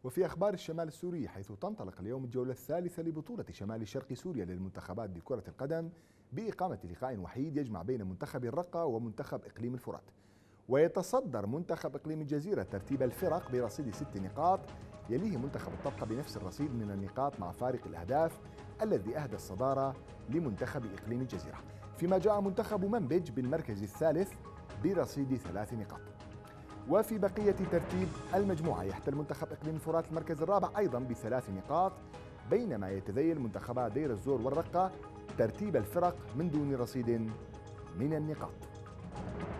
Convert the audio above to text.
وفي أخبار الشمال السوري، حيث تنطلق اليوم الجولة الثالثة لبطولة شمال شرق سوريا للمنتخبات بكرة القدم بإقامة لقاء وحيد يجمع بين منتخب الرقة ومنتخب إقليم الفرات. ويتصدر منتخب إقليم الجزيرة ترتيب الفرق برصيد 6 نقاط، يليه منتخب الطبقة بنفس الرصيد من النقاط مع فارق الأهداف الذي أهدى الصدارة لمنتخب إقليم الجزيرة، فيما جاء منتخب منبج بالمركز الثالث برصيد 3 نقاط. وفي بقية ترتيب المجموعة يحتل منتخب إقليم الفرات المركز الرابع أيضا ب3 نقاط، بينما يتذيل منتخبا دير الزور والرقة ترتيب الفرق من دون رصيد من النقاط.